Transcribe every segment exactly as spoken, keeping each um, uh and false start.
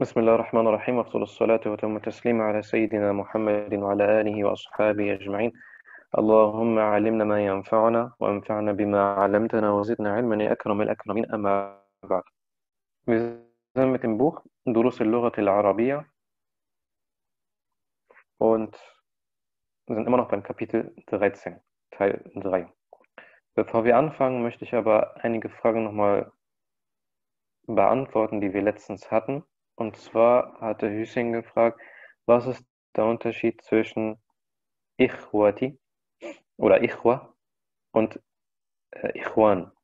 بسم الله الرحمن الرحيم أفضل الصلاة وتم التسليم على سيدنا محمد وعلى آله وأصحابه أجمعين. اللهم علمنا ما ينفعنا وانفعنا بما علمتنا وزدنا علما يا أكرم الأكرمين. أما بعد. Wir sind mit dem Buch Durus al-Lughat al-Arabiyya und sind immer noch beim Kapitel dreizehn, Teil drei. Bevor wir anfangen, möchte ich aber einige Fragen nochmal beantworten, die wir letztens hatten. Und zwar hatte Hüseyin gefragt, was ist der Unterschied zwischen Ikhwati oder Ikhwa und äh, Ikhwan?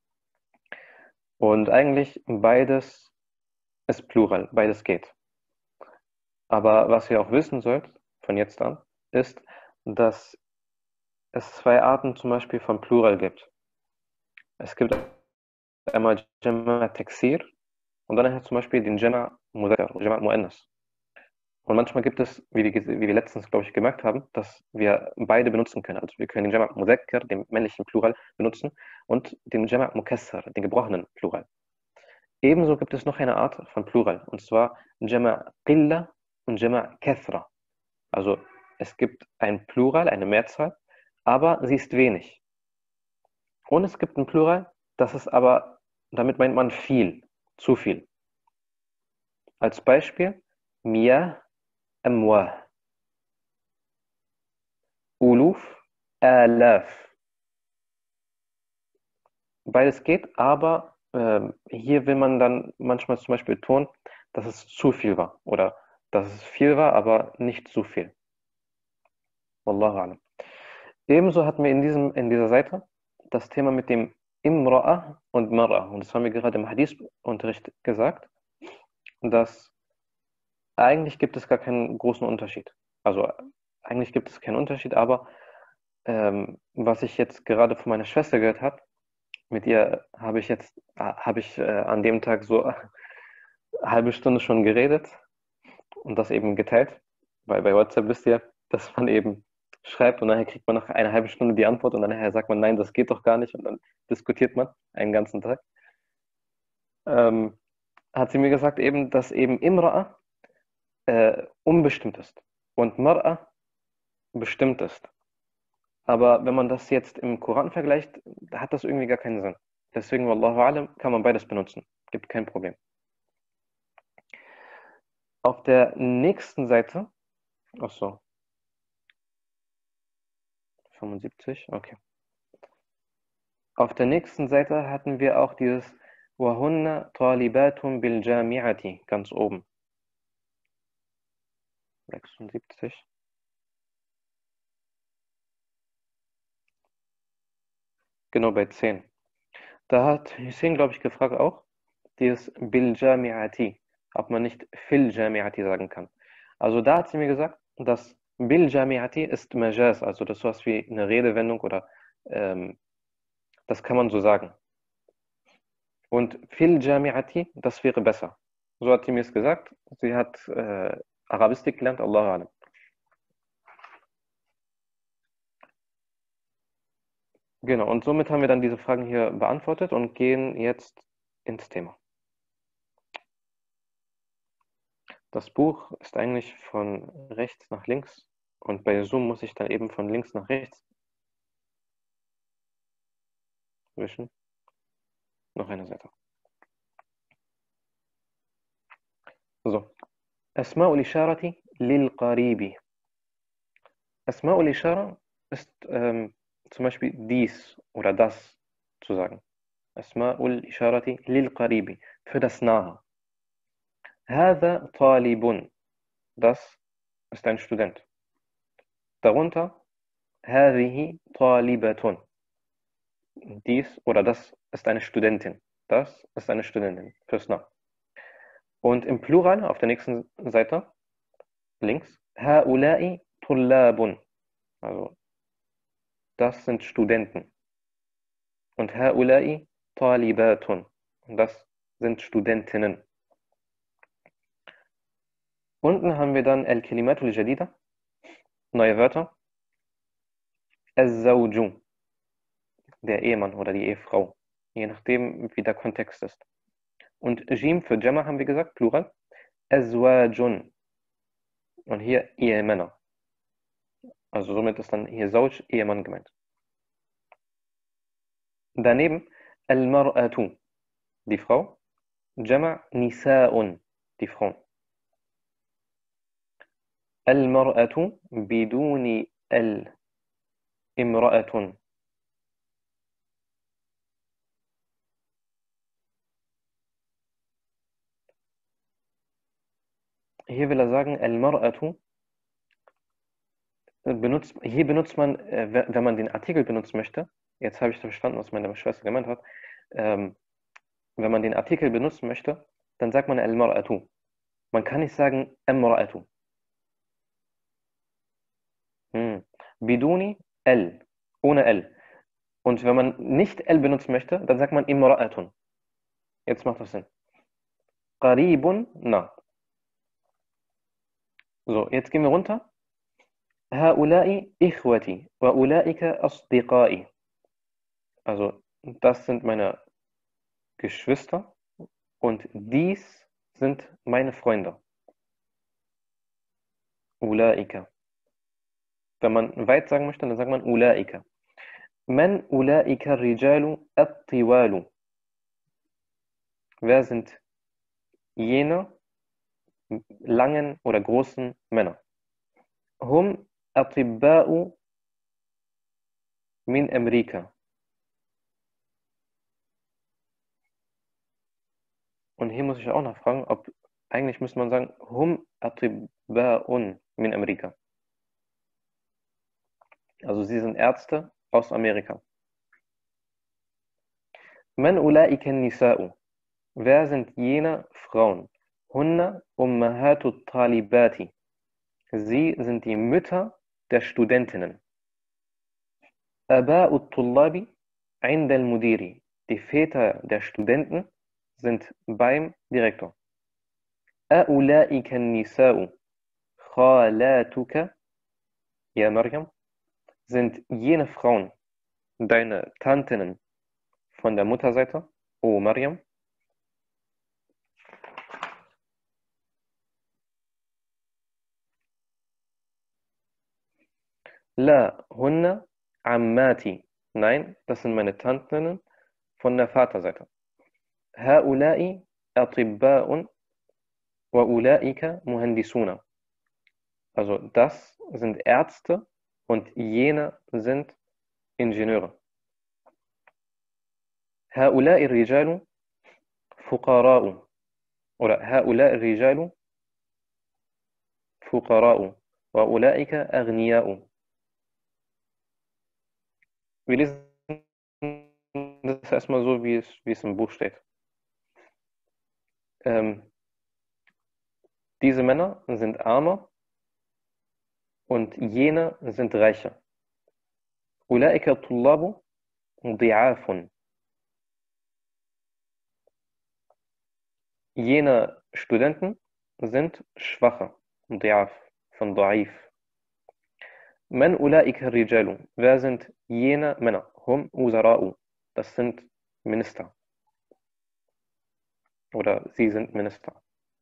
Und eigentlich beides ist Plural, beides geht. Aber was ihr auch wissen sollt, von jetzt an, ist, dass es zwei Arten zum Beispiel von Plural gibt. Es gibt einmal Jama' Taksir und dann zum Beispiel den Jama' Mudhakkar, Jama' Muannas. Und manchmal gibt es, wie wir, wie wir letztens, glaube ich, gemerkt haben, dass wir beide benutzen können. Also wir können den Jama' Mudhakkar, den männlichen Plural, benutzen und den Jama' Mukassar, den gebrochenen Plural. Ebenso gibt es noch eine Art von Plural, und zwar Jama' Qilla und Jama' Kathra. Also es gibt ein Plural, eine Mehrzahl, aber sie ist wenig. Und es gibt ein Plural, das ist aber, damit meint man viel, zu viel. Als Beispiel, Miyah Amwah, Uluf Alaf. Beides geht, aber äh, hier will man dann manchmal zum Beispiel betonen, dass es zu viel war oder dass es viel war, aber nicht zu viel. Wallahu a'lam. Ebenso hatten wir in, diesem, in dieser Seite das Thema mit dem Imra'a und Mar'a. Und das haben wir gerade im Hadith-Unterricht gesagt, dass eigentlich gibt es gar keinen großen Unterschied. Also eigentlich gibt es keinen Unterschied, aber ähm, was ich jetzt gerade von meiner Schwester gehört habe, mit ihr habe ich jetzt, habe ich äh, an dem Tag so eine halbe Stunde schon geredet und das eben geteilt, weil bei WhatsApp wisst ihr, dass man eben schreibt und nachher kriegt man nach einer halben Stunde die Antwort und dann nachher sagt man, nein, das geht doch gar nicht und dann diskutiert man einen ganzen Tag. Ähm, hat sie mir gesagt eben, dass eben Imra'a äh, unbestimmt ist und Mar'a bestimmt ist. Aber wenn man das jetzt im Koran vergleicht, hat das irgendwie gar keinen Sinn. Deswegen, Wallahu a'lam, kann man beides benutzen. Gibt kein Problem. Auf der nächsten Seite, ach so, fünfundsiebzig, okay. Auf der nächsten Seite hatten wir auch dieses Wahunna talibatun bil jami'ati, ganz oben. sechsundsiebzig. Genau, bei zehn. Da hat Hussein, glaube ich, gefragt auch, dieses bil jami'ati, ob man nicht fil jami'ati sagen kann. Also da hat sie mir gesagt, dass bil jami'ati ist Majaz, also das ist was wie eine Redewendung oder ähm, das kann man so sagen. Und fil jami'ati, das wäre besser. So hat sie mir es gesagt. Sie hat äh, Arabistik gelernt, Allahu a'lam. Genau, und somit haben wir dann diese Fragen hier beantwortet und gehen jetzt ins Thema. Das Buch ist eigentlich von rechts nach links und bei Zoom muss ich dann eben von links nach rechts wischen. Noch eine Seite. So. Asma'ul Isharati lil Qaribi. Asma'ul Ishara ist ähm, zum Beispiel dies oder das zu sagen. Asma'ul Isharati lil Qaribi. Für das Nahe. Hada talibun. Das ist ein Student. Darunter Hadihi talibatun. Dies oder das ist eine Studentin. Das ist eine Studentin. Fürs Nah. Und im Plural auf der nächsten Seite, links, Haulai tullabun. Also, das sind Studenten. Und Haulai talibatun. Und das sind Studentinnen. Unten haben wir dann Al-Kalimatul Jadida, neue Wörter. Az-Zawju, der Ehemann oder die Ehefrau, je nachdem, wie der Kontext ist. Und Jim für Jama haben wir gesagt, Plural. Azwajun. Und hier Ehemänner. Also somit ist dann hier Zawj, Ehemann gemeint. Daneben Al-Mar'atu, die Frau. Jama' Nisa'un, die Frauen. Al-Mar'atu biduni Al-Imra'atun. Hier will er sagen, Al-Mar'atu benutzt, hier benutzt man, äh, wenn man den Artikel benutzen möchte, jetzt habe ich verstanden, was meine Schwester gemeint hat, ähm, wenn man den Artikel benutzen möchte, dann sagt man Al-Mar'atu. Man kann nicht sagen Imra'atu. Hm. Biduni L, ohne L. Und wenn man nicht L benutzen möchte, dann sagt man Imra'atun. Jetzt macht das Sinn. Qaribun, na. So, jetzt gehen wir runter. Haula'i ikhwati wa ulaika asdiqai. Also, das sind meine Geschwister und dies sind meine Freunde. Ulaika. Wenn man weit sagen möchte, dann sagt man Ulaika. Man ulaika rijalu at-tiwalu. Wer sind jene langen oder großen Männer? Hum atibba'u min Amerika. Und hier muss ich auch nachfragen, ob eigentlich müsste man sagen Hum atibba'un min Amerika. Also sie sind Ärzte aus Amerika. Man ulaika nisa'u. Wer sind jene Frauen? Hunna ummahatu talibati. Sie sind die Mütter der Studentinnen. Aba'u tullabi inda al-mudiri. Die Väter der Studenten sind beim Direktor. A'ulaika nisa'u khalatuka, ja Maryam, sind jene Frauen deine Tantinnen von der Mutterseite, o Maryam? La, hunna ammati. Nein, das sind meine Tantinnen von der Vaterseite. Haula'i atibba'un wa ulaika muhandisuna. Also das sind Ärzte und jene sind Ingenieure. Haula'i rijalu fuqara'u. Oder haula'i rijalu fuqara'u wa ulaika aghniya'u. Wir lesen das erstmal so, wie es, wie es im Buch steht. Ähm, diese Männer sind Arme und jene sind Reiche. Ulaika tullabu di'afun. Jene Studenten sind Schwache. Di'af, von Da'if. Man ulaika rijalu. Wer sind jene Männer? Hum uzara'u. Das sind Minister. Oder sie sind Minister.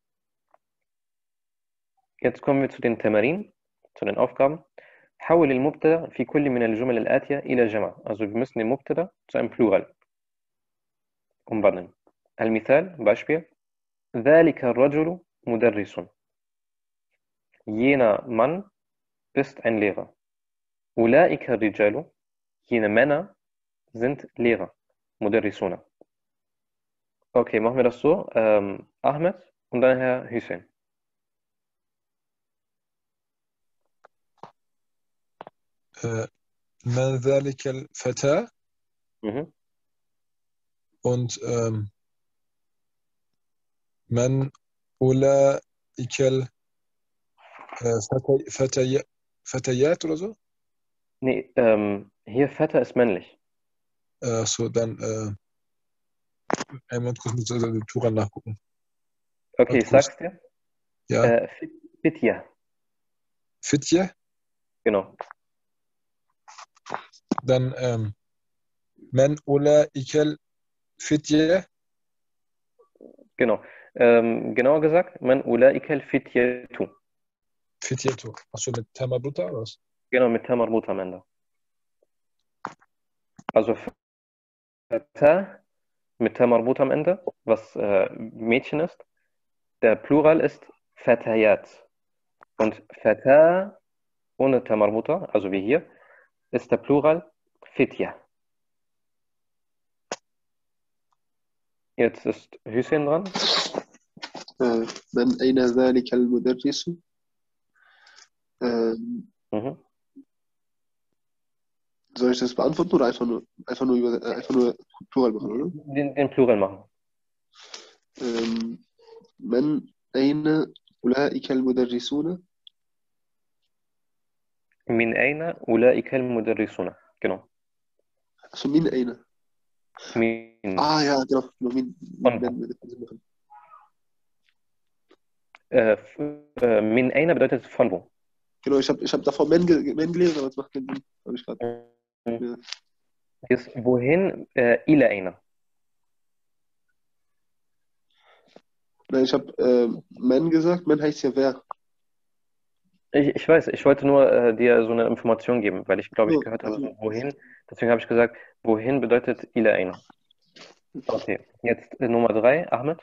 Jetzt kommen wir zu den Tamarin, zu den Aufgaben. حول المبتدأ في كل من الجمل الآتية إلى جمع. Also wir müssen den Mubtada zu einem Plural umwandeln. المثال, Beispiel. ذلك الرجل مدرس. Jener Mann ist ein Lehrer. أولئك الرجال. Jene Männer sind Lehrer. Mudarrisuna. Okay, machen wir das so. Ähm, Ahmed und dann Herr Hüseyin. Äh, Man ذلك الفتى Mhm. und ähm, Man أولئك الفتيات oder so? Nee, ähm, hier Vetter ist männlich. Äh, so, dann äh, einmal kurz mit der Tura nachgucken. Okay, ich sag's dir. Ja. Äh, Fitja. Fitje? Genau. Dann ähm, Men أولئك الفتية. Genau. Ähm, genauer gesagt, man ulaikel fityatu. Fityatu. Achso, mit Tamabuta oder was? Genau, mit Ta marbut am Ende. Also Fata mit Ta marbut am Ende, was äh, Mädchen ist. Der Plural ist Fatayat. Und Fata ohne Ta marbuta, also wie hier, ist der Plural Fitya. Jetzt ist Hüseyin dran. آه، من أين ذلك المدرس؟ Ähm, Mhm. soll ich das beantworten oder einfach nur, einfach nur, über, äh, einfach nur Plural machen, oder? Den, den Plural machen. Ähm, من أين أولئك المدرسون؟ Min aina ulaika al-mudarrisuna. Genau. Also min أين؟ Min. Ah ja, genau. Genau, Min, Von min, wo? wenn wir das machen. Äh, f- äh, min aina bedeutet von wo? Genau, ich habe ich hab davor Men, ge Men gelesen, aber es macht keinen Sinn. Habe ich gerade. Mhm. Ja. Ist wohin? Äh, ila aina. Nein, ich habe ähm, Men gesagt. Men heißt ja wer. Ich, ich weiß, ich wollte nur äh, dir so eine Information geben, weil ich glaube, ich So, gehört habe, also, wohin. Deswegen habe ich gesagt, wohin bedeutet ila aina. Okay, jetzt äh, Nummer drei, Ahmed.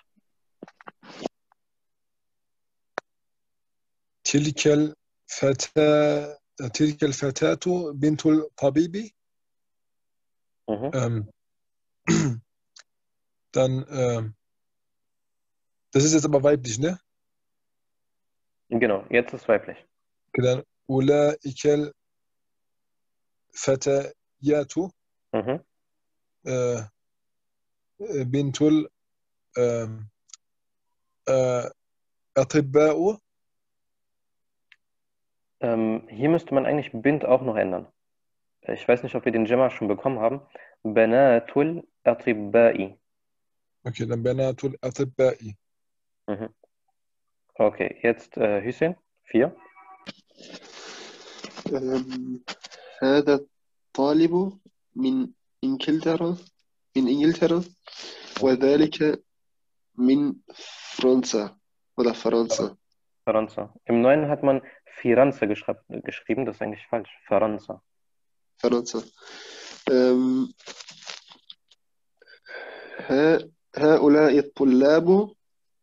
تلك الفتاة تلك الفتاة بنت الطبيب. Mhm. Ähm, dann, ähm, das ist jetzt aber weiblich, ne? Genau, jetzt ist weiblich. Okay, dann أولئك الفتيات Mhm. äh, بنت ال ähm, äh, أطباء. Ähm, hier müsste man eigentlich Bint auch noch ändern. Ich weiß nicht, ob wir den Gemma schon bekommen haben. Banatul Atibba'i. Okay, dann بنات الأطباء. Mhm. Okay, jetzt äh, Hüseyin, vier. ähm, هذا الطالب من إنجلترا من إنجلترا وذلك من فرنسا oder Franza. Faranza. Im Neuen hat man Firenze geschrieb, geschrieben, das ist eigentlich falsch. Faranza. فرنسا. ähm, ها- هؤلاء الطلاب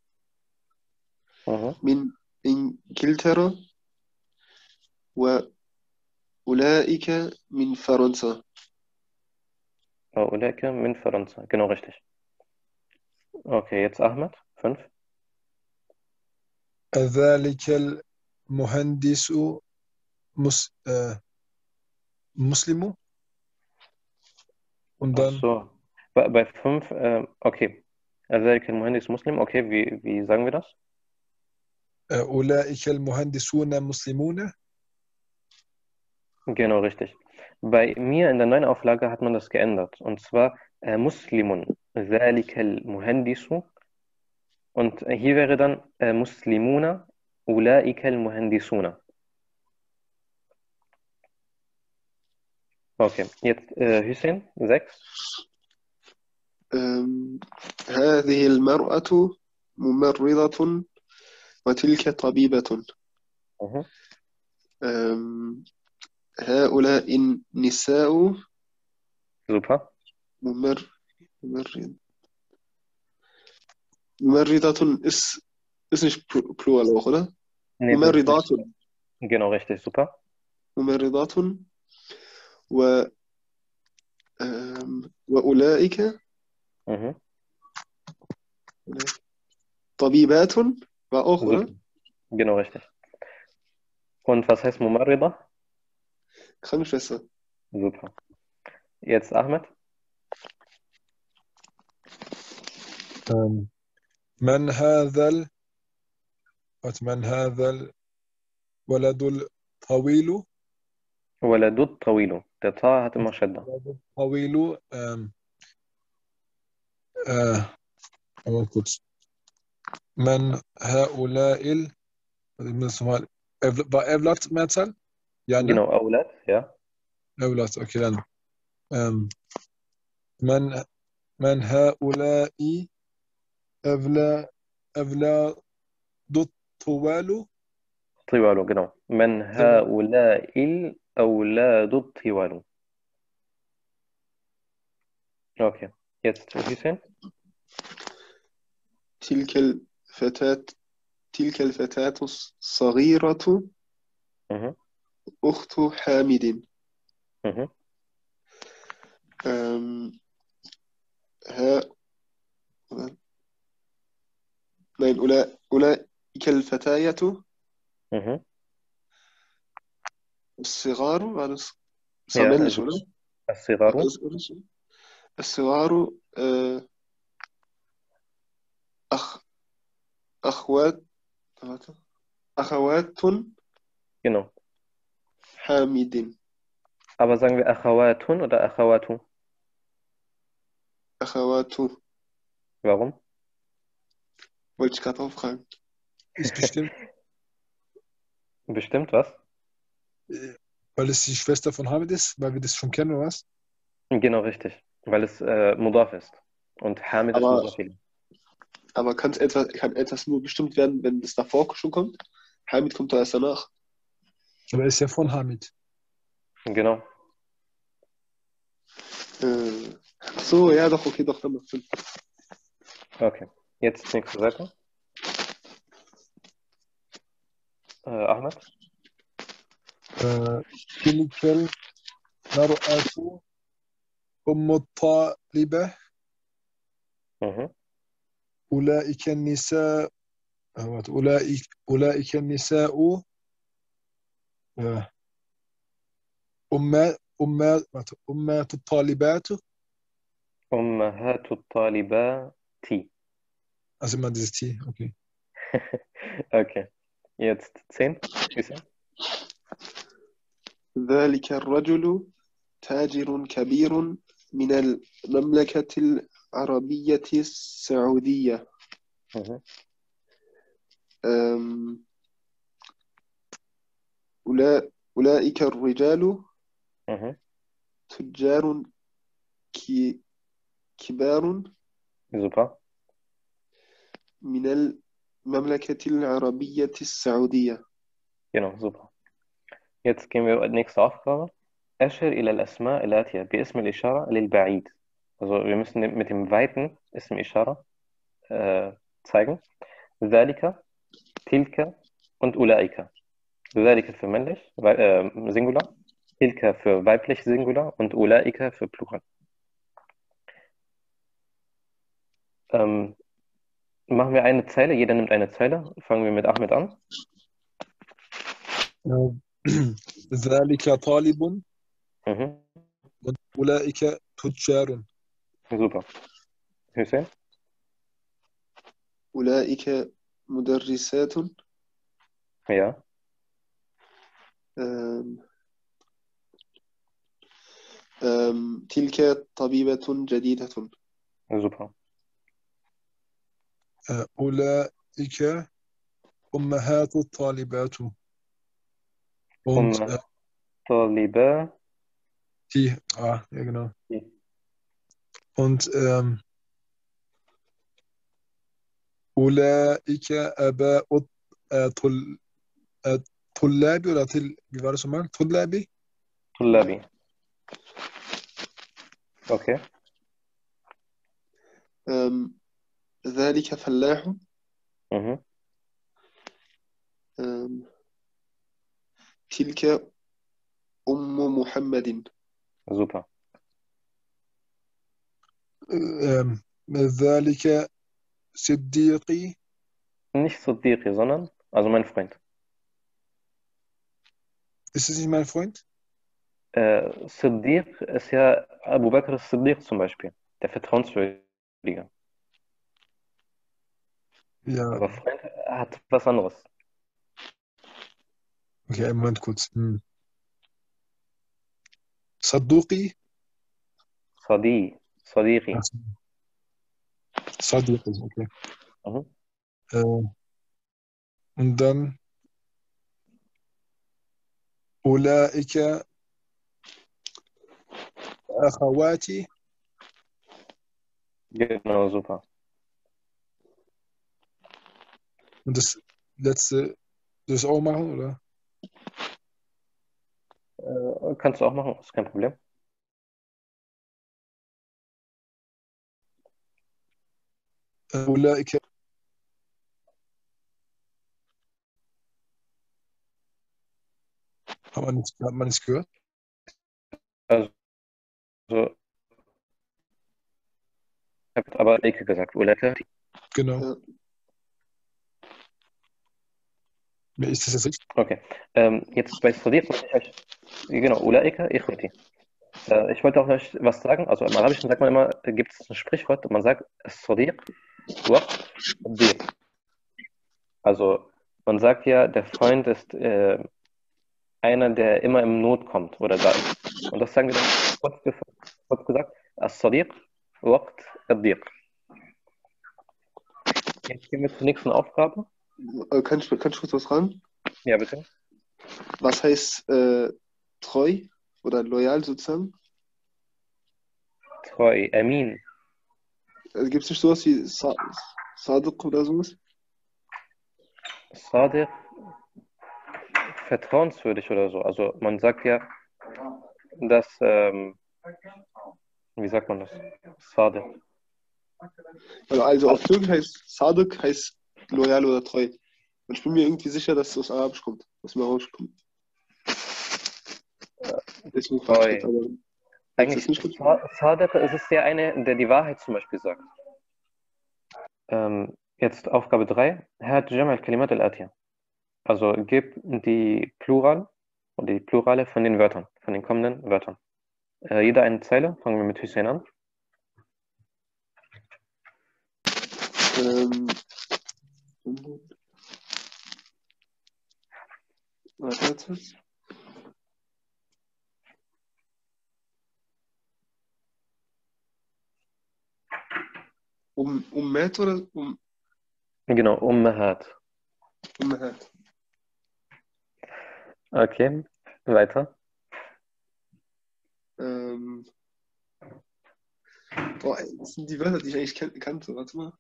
Mhm. من إنجلترا وأولئك من فرنسا. Uleke min Faranza. Genau richtig. Okay, jetzt Ahmed, fünf. ذلك المهندس مس, äh, مسلم. Und Ach dann so. Bei, bei fünf, äh, okay. ذلك المهندس Muslim. Okay, wie, wie sagen wir das? äh, أولئك المهندسون مسلمون. Genau richtig. Bei mir in der neuen Auflage hat man das geändert. Und zwar äh, Muslimun. ذلك المهندس. Und äh, hier wäre dann äh, Muslimuna. أولئك المهندسون. Okay, jetzt äh, Hüseyin, sechs. ähm, هذه المرأة ممرضة وتلك طبيبة. Mhm. ähm, هؤلاء النساء Super. ممر ممرض ممرضة ist, ist nicht Pl- Plural auch, oder? Nee, das ist ممرضات nicht. Genau richtig, super. ممرضات و ähm, وأولئك Mhm. طبيبات war auch, oder? Super. Genau richtig. Und was heißt Mumarrida? Krankenschwester. Super. Jetzt Ahmed. ähm, من هذا ال... warte, من هذا الولد الطويل. Waladud Tawilu. Der Ta hat immer Shadda. الولد الطويل ähm, äh, aber kurz. من هؤلاء ال... warte, ich muss das nochmal. Ev- War Evlat Mehrzahl? Ja, ne? Genau, Aulad, ja. Evlat, okay, dann. Ähm, من من هؤلاء أولا أولاد الطوال. طوال, genau. من هؤلاء الأولاد الطوال. Okay, jetzt Hüseyin. تلك الفتاة تلك الفتاة الصغيرة Mhm. أخت حامد. Mhm. أم... ها nein, أولا... أولئك الفتيات Mhm. الصغار war das das war Ja, männlich, also oder? الصغار. Ist- oder so? الصغار äh, أخ أخوات warte. أخوات Genau. حامد. Aber sagen wir Achawatun oder Achawatu? أخوات Warum? wollte ich gerade auch fragen. Ist bestimmt, Bestimmt was? äh, weil es die Schwester von Hamid ist, weil wir das schon kennen, oder was? Genau, richtig. Weil es äh, Mudaf ist. Und Hamid ist Aber, Mudaf ilayh. aber kann etwas, kann etwas nur bestimmt werden, wenn es davor schon kommt? Hamid kommt doch erst danach. Aber er ist ja von Hamid. Genau. Äh, ach so, ja, doch, okay, doch, dann macht Sinn. Okay. Jetzt nächste Seite. Äh, Ahmed. Äh, تلك المرأة أم الطالبة. Mhm. أولئك النساء آه، أولئك أولئك النساء آه، أمات أمات أمات الطالبات. أمهات الطالبات. Also immer dieses T, okay. Okay. Jetzt zehn. Hüseyin. ذلك الرجل تاجر كبير من المملكة العربية السعودية. Mhm. أم، أولا- أولئك الرجال Mhm. تجار كي- كبار Super. من المملكة العربية السعودية. Genau, super. Jetzt gehen wir nächste Aufgabe. أشر إلى الأسماء الآتية باسم الإشارة للبعيد. Also wir müssen mit dem weiten Ism Ishara äh, zeigen. ذلك, تلك und أولئك. ذلك für männlich, wei- äh, Singular. تلك für weiblich Singular und أولئك für Plural. Ähm, machen wir eine Zeile, jeder nimmt eine Zeile. Fangen wir mit Ahmed an. آه، ذلك طالب Mhm. أولئك تجار. Super. Hüseyin? أولئك مدرسات. Ja. أم، أم، تلك طبيبة جديدة. Super. آه، أولئك أمهات الطالبات. Und Um äh, طالبة. die, ah, ja genau. Und ähm, أولئك آباء äh, طل- äh, طلاب oder طل, wie war das nochmal? طلابي. طلابي. Okay. أم، ذلك فلاح. Mhm. أم، تلك أم محمد. Super. Ähm, ذلك صديقي. Nicht Sadiqi, sondern, also mein Freund. Ist es nicht mein Freund? Äh, Siddiq ist ja Abu Bakr as-Siddiq zum Beispiel, der Vertrauenswürdige. Ja, Aber Freund hat was anderes. okay, einen Moment kurz. Hm. صدوقي. Sadi, Sadiqi. Ach so, صديقي, okay. Mhm. Äh, und dann أولئك أخواتي. Genau, super. Und das letzte, soll ich es auch machen, oder? Äh, kannst du auch machen, ist kein Problem. Äh, Ulaika. Hat man nicht, hat man nicht gehört? Also, ich habe aber Ecke gesagt, Ulaika. Genau. Ja. Mir ist das jetzt richtig? Okay. Ähm, jetzt bei Sadiq, wollte ich euch, genau, Ulaika, Ikhwati. Äh, ich wollte auch noch was sagen. Also im Arabischen sagt man immer, da gibt es ein Sprichwort, man sagt Sadiq waqt ad-Diq. Also man sagt ja, der Freund ist äh, einer, der immer im Not kommt oder da ist. Und das sagen wir dann kurz, gef- kurz gesagt, As-Sadiq waqt ad-Diq. Jetzt gehen wir zur nächsten Aufgabe. Äh, Kann ich, kann ich kurz was fragen? Ja, bitte. Was heißt äh, treu oder loyal sozusagen? Treu, Amin, Also gibt es nicht sowas wie Sa Sadiq oder sowas? Sadiq, vertrauenswürdig oder so. Also man sagt ja, dass, ähm, wie sagt man das? Sadiq. Also, also auf Türkisch heißt Sadiq heißt loyal oder treu. Und ich bin mir irgendwie sicher, dass es aus Arabisch kommt, aus dem Arabischen kommt. Deswegen frage ich Treu. das, aber falls das Eigentlich, nicht stimmt. Sa- Sadiq ist es der eine, der die Wahrheit zum Beispiel sagt. Ähm, jetzt Aufgabe drei. Hat Jam' al-Kalimat al-Atiyah. Also gib die Plural oder die Plurale von den Wörtern, von den kommenden Wörtern. Äh, jeder eine Zeile. Fangen wir mit Hussein an. Ähm, warte, warte. Um, Ummet oder um, Genau, Ummahat. Ummet? Okay, weiter. Ähm, boah, das sind die Wörter, die ich eigentlich kan kannte. Warte mal.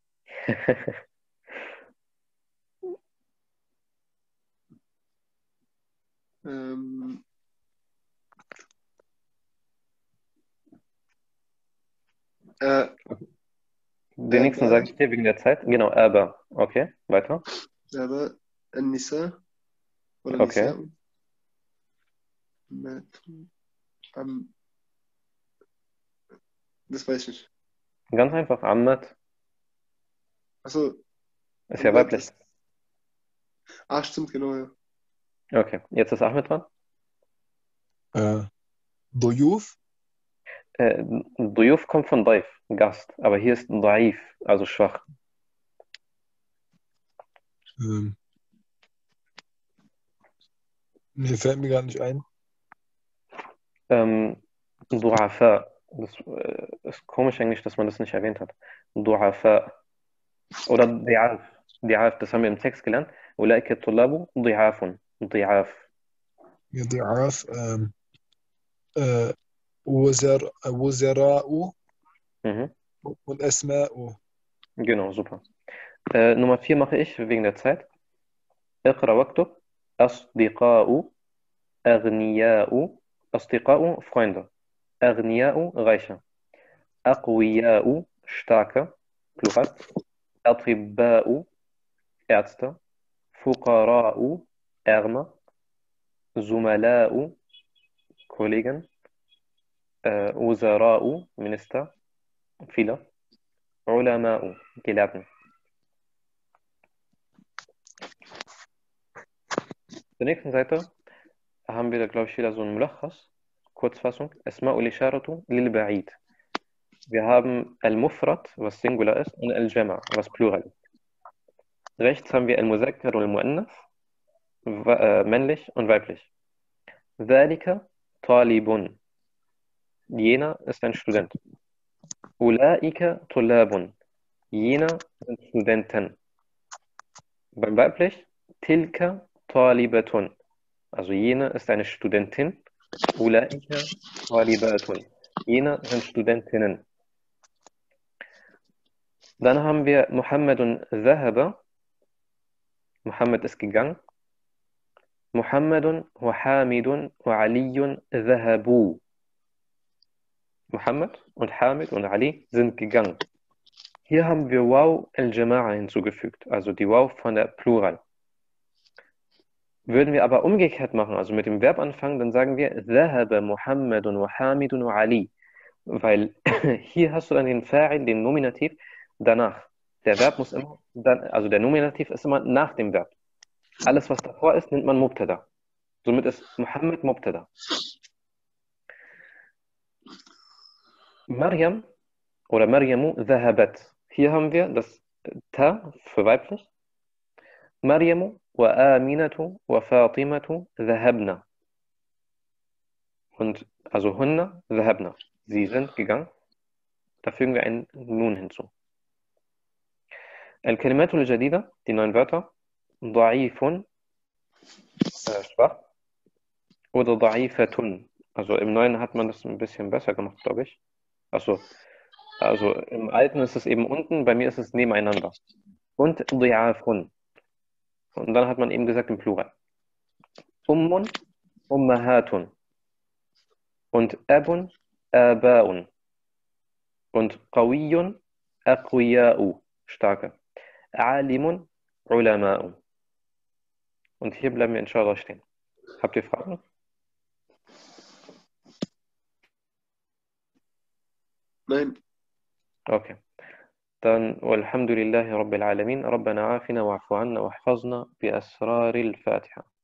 Ähm, äh, Den nächsten aber, sage ich dir wegen der Zeit. Genau, aber. Okay, weiter. aber, An-Nisa oder Okay. Nisa. Met, am, das weiß ich nicht. Ganz einfach. Ammat Achso, ist ja Ammet weiblich. ist. Ah, stimmt, genau, ja. Okay, jetzt ist Ahmed dran. Äh, Duyuf. Äh, Duyuf kommt von Daif, Gast. Aber hier ist Daif, also schwach. Ähm, mir fällt mir gar nicht ein. Ähm, Du'afa. Das äh, ist komisch eigentlich, dass man das nicht erwähnt hat. Du'afa. Oder Di'af. Di'af, das haben wir im Text gelernt. Ulaika Tullabu Di'afun. Di'af. Ja, Di'af. Ähm, äh, Wuzar, Wuzara'u Mhm. und Asma'u. Genau, super. Äh, Nummer vier mache ich wegen der Zeit. اقرأ واكتب أصدقاء أغنياء أصدقاء Freunde أغنياء Reiche أقوياء starke Plural أطباء Ärzte فقراء Ärmer زملاء Kollegen äh, وزراء Minister viele علماء Gelehrten. Auf der nächsten Seite haben wir da, glaube ich, wieder so ein Mulakhas, Kurzfassung. Asma'ul Isharatu lil Ba'id. Wir haben Al-Mufrad, was Singular ist, und Al-Jama', was Plural ist. Rechts haben wir Al-Muzakkar und Al-Muannath, äh, männlich und weiblich. Dhalika Talibun. Jener ist ein Student. Ulaika Tulabun. Jener sind Studenten. Beim weiblich Tilka Talibatun. Also jene ist eine Studentin. Ulaika Talibatun. Jene sind Studentinnen. Dann haben wir Muhammadun Zahaba. Mohammed ist gegangen. Muhammadun wa Hamidun wa Aliyun dhahabu. Muhammad und Hamid und Ali sind gegangen. Hier haben wir Waw al-Jama'a hinzugefügt, also die Waw von der Plural. Würden wir aber umgekehrt machen, also mit dem Verb anfangen, dann sagen wir Dhahaba Muhammadun wa Hamidun wa Ali. Weil hier hast du dann den Fa'il, den Nominativ, danach. Der Verb muss immer, dann, also der Nominativ ist immer nach dem Verb. Alles, was davor ist, nennt man Mubtada. Somit ist Muhammad Mubtada. Maryam oder Maryamu dhahabat. Hier haben wir das Ta für weiblich. Maryamu wa Aminatu wa Fatimatu dhahabna. Und also Hunna dhahabna. Sie sind gegangen. Da fügen wir ein Nun hinzu. Al-Kalimatul Jadida, die neuen Wörter. Da'ifun, äh, schwach. Oder Da'ifatun. Also im Neuen hat man das ein bisschen besser gemacht, glaube ich. Also, also im Alten ist es eben unten, bei mir ist es nebeneinander. Und Di'afun. Und dann hat man eben gesagt im Plural. Ummun, Ummahatun. Und Abun, Aba'un. Und Qawiyun, Aqwiya'u. Starke. Alimun, Ulama'u. Und hier bleiben wir inshallah stehen. Habt ihr Fragen? Nein. Okay. Dann, walhamdulillahi rabbil alamin, Rabbana afina wa'fu anna wa ahfazna bi asraril Fatiha.